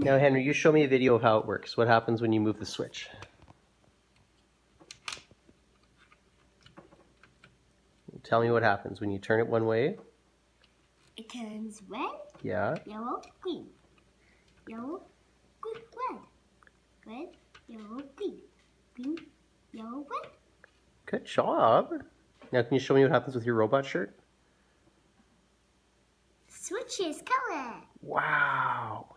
Now, Henry, you show me a video of how it works. What happens when you move the switch? Tell me what happens when you turn it one way. It turns red, Yeah. yellow, green. Yellow, green, red. Red, yellow, green. Green, yellow, red. Good job. Now, can you show me what happens with your robot shirt? Switches color. Wow.